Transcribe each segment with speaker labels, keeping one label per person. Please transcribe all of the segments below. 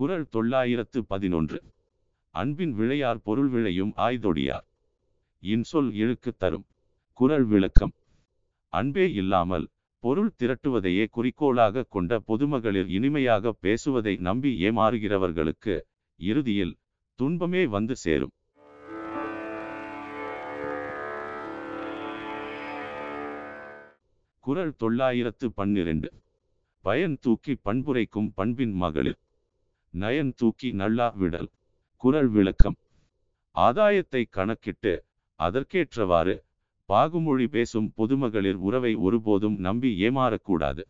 Speaker 1: குறள் 911. அன்பின் விளையார் பொருள் விளையும் ஆய்தொடியார். இன்சொல் இழுக்கு தரும். குறள் விளக்கம். அன்பே இல்லாமல் பொருள் திரட்டுவதையே குறிக்கோளாக கொண்ட பொதுமகளிர் இனிமையாக பேசுவதை நம்பி ஏமாறுகிறவர்களுக்கு இறுதியில் துன்பமே வந்து சேரும். குறள் 912. பயன் தூக்கி பண்புரைக்கும் பண்பின் மகளிர். நயன் தூக்கி நள்ளா விடல். குறள் விளக்கம். ஆதாயத்தை கணக்கிட்டு அதற்கேற்றவாறு பாகுமொழி பேசும் பொதுமகளிர் உறவை ஒருபோதும் நம்பி ஏமாறக்கூடாது.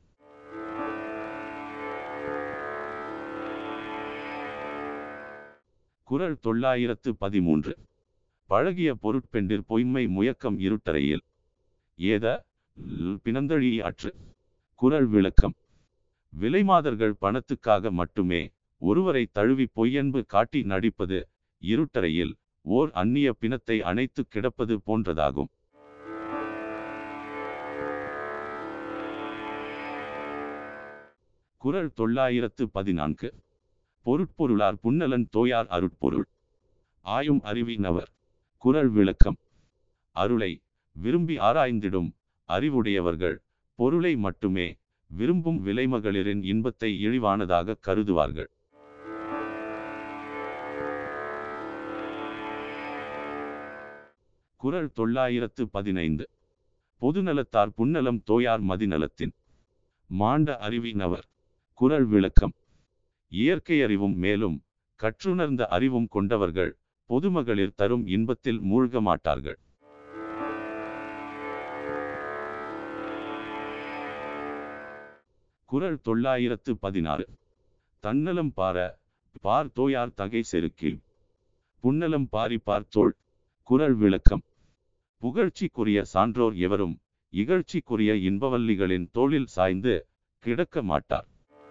Speaker 1: குறள் 913. பழகிய பொருட்பெண்டிர் பொய்மை முயக்கம் இருட்டறையில். ஏத பிணந்தழி அற்று. குறள் விளக்கம். விலைமாதர்கள் பணத்துக்காக மட்டுமே ஒருவரை தழுவி பொய்யன்பு காட்டி நடிப்பது இருட்டறையில் ஓர் அந்நிய பிணத்தை அணைத்து கிடப்பது போன்றதாகும். குறள் 914. பொருட்பொருளார் புன்னலன் தோயார் அருட்பொருள். ஆயும் அறிவினவர். குறள் விளக்கம். அருளை விரும்பி ஆராய்ந்திடும் அறிவுடையவர்கள் பொருளை மட்டுமே விரும்பும் விலைமகளிரின் இன்பத்தை இழிவானதாக கருதுவார்கள். குறள் 915. பொதுநலத்தார் புன்னலம் தோயார் மதிநலத்தின். மாண்ட அறிவினவர். குறள் விளக்கம். இயற்கை அறிவும் மேலும் கற்றுணர்ந்த அறிவும் கொண்டவர்கள் பொதுமகளிர் தரும் இன்பத்தில் மூழ்க மாட்டார்கள். குறள் 916. தன்னலம் பார் தோயார் தகை செருக்கி. புன்னலம் பார் தோள். குறள் விளக்கம். புகழ்ச்சிக்குரிய சான்றோர் எவரும் இகழ்ச்சிக்குரிய இன்பவல்லிகளின் தோளில் சாய்ந்து கிடக்க மாட்டார்.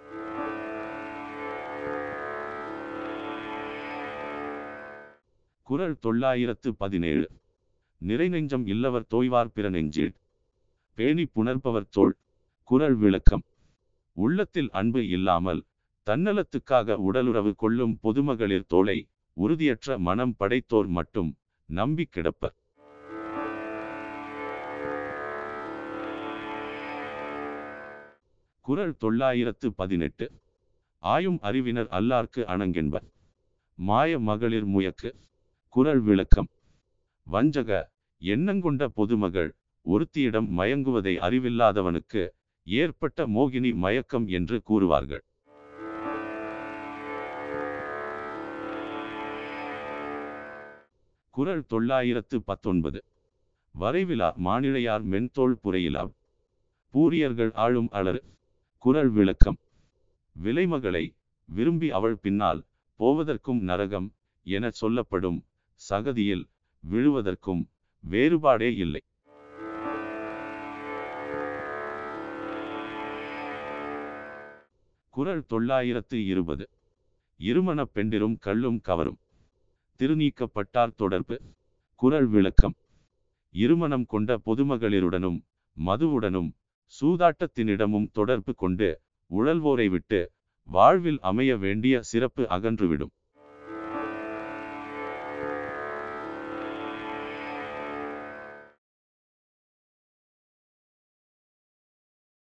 Speaker 1: குறள் 917. நிறைநெஞ்சம் இல்லவர் தோய்வார் பிற நெஞ்சில். பேணி புணர்பவர் தோள். குறள் விளக்கம். உள்ளத்தில் அன்பு இல்லாமல் தன்னலத்துக்காக உடலுறவு கொள்ளும் பொதுமகளிர் தோளை உறுதியற்ற மனம் படைத்தோர் மட்டும் நம்பி கிடப்பர். குறள் 918. ஆயும் அறிவினர் அல்லார்க்கு அணங்கென்பர். மாய மகளிர் முயக்கு. குறள் விளக்கம். வஞ்சக எண்ணங்கொண்ட பொதுமகள் ஒருத்தியிடம் மயங்குவதை அறிவில்லாதவனுக்கு ஏற்பட்ட மோகினி மயக்கம் என்று கூறுவார்கள். குறள் 919. வரைவிலா மானிழையார் மென்தோள் புரையிலா. பூரியர்கள் ஆளும் அலறு. குறள் விளக்கம். விலைமகளை விரும்பி அவள் பின்னால் போவதற்கும் நரகம் என சொல்லப்படும் சகதியில் விழுவதற்கும் வேறுபாடே இல்லை. குறள் 920. இருமணப் பெண்டிரும் கள்ளும் கவரும். திருநீக்கப்பட்டார் தொடர்பு. குறள் விளக்கம். இருமணம் கொண்ட பொதுமகளிருடனும் மதுவுடனும் சூதாட்டத்தினிடமும் தொடர்பு கொண்டு உழல்வோரை விட்டு வாழ்வில் அமைய வேண்டிய சிறப்பு அகன்றுவிடும்.